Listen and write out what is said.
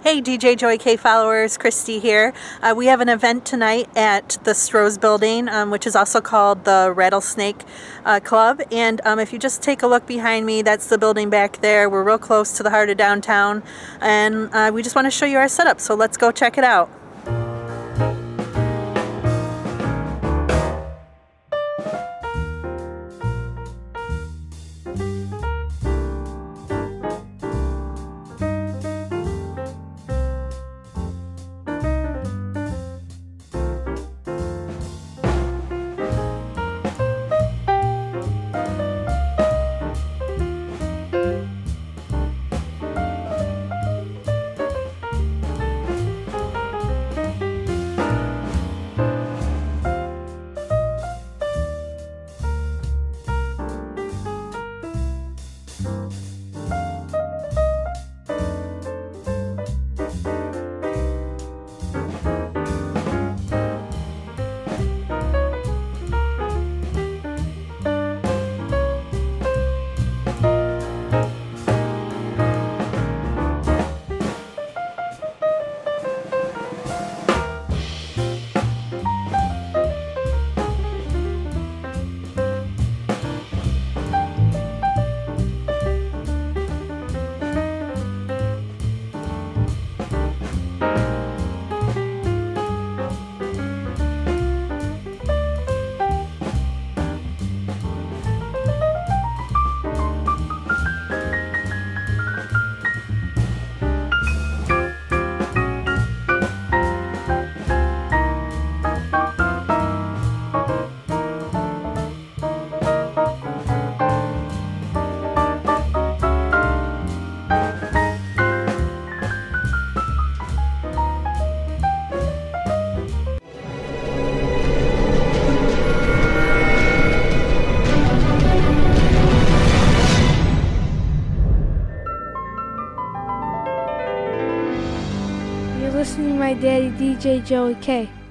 Hey DJ Joey K followers, Christy here. We have an event tonight at the Stroh's building, which is also called the Rattlesnake Club. And if you just take a look behind me, that's the building back there. We're real close to the heart of downtown. And we just want to show you our setup, so let's go check it out. You're listening to my daddy, DJ Joey K.